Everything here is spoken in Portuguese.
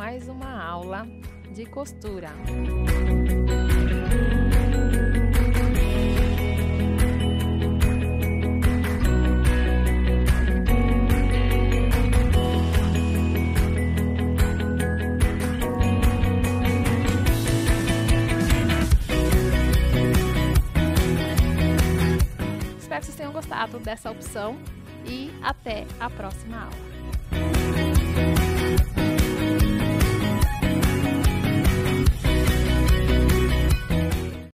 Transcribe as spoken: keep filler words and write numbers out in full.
mais uma aula de costura. Espero que vocês tenham gostado dessa opção e até a próxima aula.